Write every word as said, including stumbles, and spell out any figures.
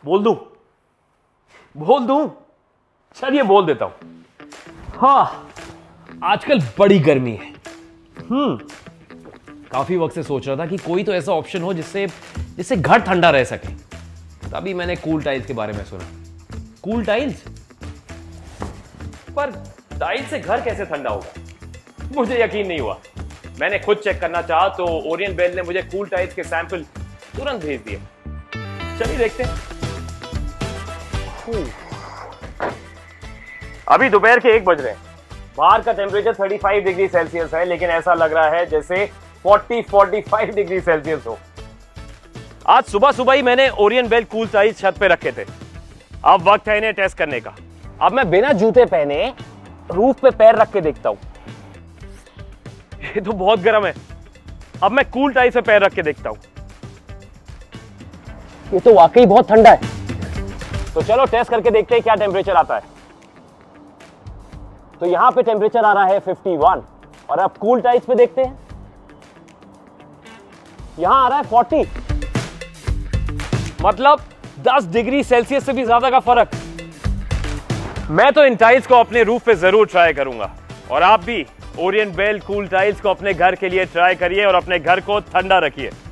बोल दूं बोल दूं चलिए बोल देता हूं। हाँ, आजकल बड़ी गर्मी है। हम्म काफी वक्त से सोच रहा था कि कोई तो ऐसा ऑप्शन हो जिससे जिससे घर ठंडा रह सके। तभी मैंने कूल टाइल्स के बारे में सुना। Cool tiles? पर टाइल्स से घर कैसे ठंडा होगा? मुझे यकीन नहीं हुआ। मैंने खुद चेक करना चाहा तो ओरियन बेल ने मुझे कूल टाइल्स के सैंपल तुरंत भेज दिए। चलिए देखते हैं। अभी दोपहर के एक बज रहे हैं। बाहर का टेम्परेचर पैंतीस डिग्री सेल्सियस है, लेकिन ऐसा लग रहा है जैसे चालीस पैंतालीस डिग्री सेल्सियस हो। आज सुबह सुबह ही मैंने ओरियन बेल कूल टाइल्स छत पे रखे थे। अब वक्त है इन्हें टेस्ट करने का। अब मैं बिना जूते पहने रूफ पे पैर रख के देखता हूं। ये तो बहुत गर्म है। अब मैं कूल टाइल्स पे पैर रख के देखता हूं। ये तो वाकई बहुत ठंडा है। तो चलो टेस्ट करके देखते हैं क्या टेम्परेचर आता है। तो यहां पे टेम्परेचर आ रहा है इक्यावन और अब कूल टाइल्स पे देखते हैं। यहां आ रहा है चालीस, मतलब दस डिग्री सेल्सियस से भी ज्यादा का फर्क। मैं तो इन टाइल्स को अपने रूफ पे जरूर ट्राई करूंगा और आप भी ओरियन बेल कूल टाइल्स को अपने घर के लिए ट्राई करिए और अपने घर को ठंडा रखिए।